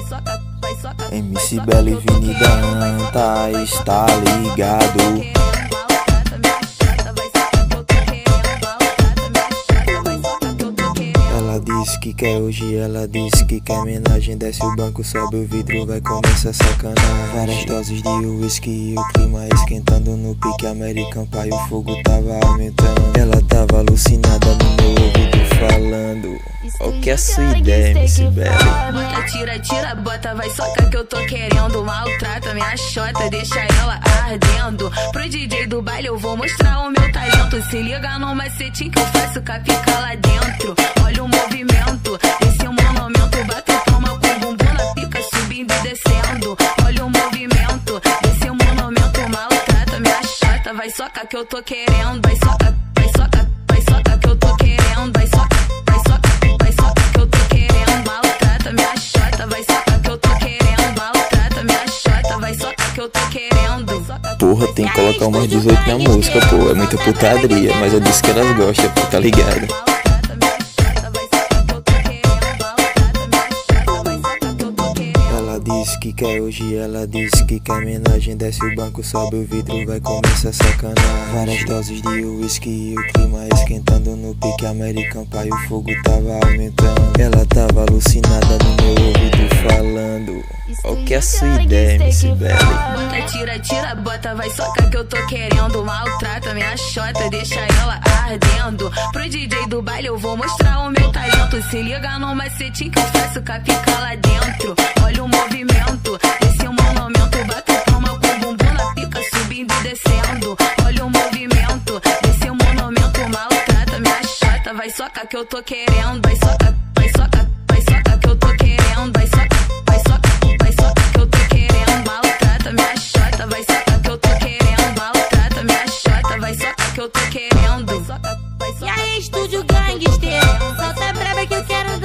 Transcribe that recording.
MC Bela e Vini Danta, está ligado? Ela disse que quer hoje, ela disse que quer homenagem. Desce o banco, sobe o vidro, vai começar a sacanagem. Várias doses de uísque e o clima esquentando. No pique American Pie o fogo tava aumentando. Ela tava alucinada no meu ouvido falando: qual que é a sua ideia, MC Bela? Bota, tira, tira, bota, vai soca que eu tô querendo. Maltrata minha xota, deixa ela ardendo. Pro DJ do baile eu vou mostrar o meu talento. Se liga no macetinho que eu faço com a pica lá dentro. Olha o movimento, esse é um monumento. Bate palma com o bumbum na pica, subindo e descendo. Olha o movimento, esse é um monumento. Maltrata minha xota, vai soca que eu tô querendo. Vai soca, vai soca, vai soca que eu tô querendo. Vai soca, vai soca, vai soca que eu tô querendo. Maltrata minha xota, vai soca que eu tô querendo. Maltrata minha xota, vai soca que eu tô querendo. Porra, tem que colocar umas 18 na música, pô. É muita putaria, mas eu disse que elas gostam, pô, tá ligado? Ela disse que quer hoje, ela disse que quer homenagem. Desce o banco, sobe o vidro, vai começar a sacanagem. Várias doses de uísque e o clima esquentando. No pique American Pie o fogo tava aumentando. Ela tava alucinada no meu ouvido falando: qual que é a sua ideia, MC Bela? Bota, tira, tira, bota, vai soca que eu tô querendo. Maltrata minha xota, deixa ela ardendo. Pro DJ do baile eu vou mostrar o meu talento. Se liga no macetinho que eu faço com a pica lá dentro. Olha o movimento, esse é um monumento. Bate palma com o bumbum na pica, subindo e descendo. Olha o movimento, esse é um monumento. Maltrata minha xota, vai soca que eu tô querendo. Vai soca, vai soca, vai soca que eu tô querendo. Vai soca, vai soca, vai soca que eu tô querendo. Maltrata minha xota, vai soca que eu tô querendo. Maltrata minha xota, vai soca que eu tô querendo. E aí, Estúdio Gangster, solta braba que eu quero